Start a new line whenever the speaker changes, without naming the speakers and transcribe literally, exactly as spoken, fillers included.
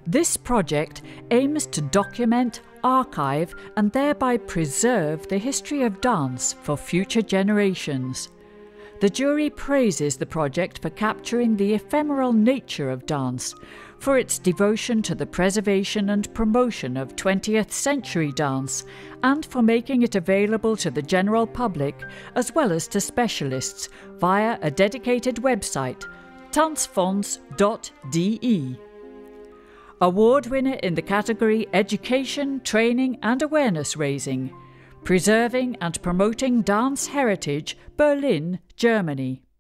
This project aims to document, archive and thereby preserve the history of dance for future generations. The jury praises the project for capturing the ephemeral nature of dance, for its devotion to the preservation and promotion of twentieth century dance, and for making it available to the general public as well as to specialists via a dedicated website, tanzfonds dot d e. Award winner in the category Education, Training and Awareness Raising, Preserving and Promoting Dance Heritage, Berlin, Germany.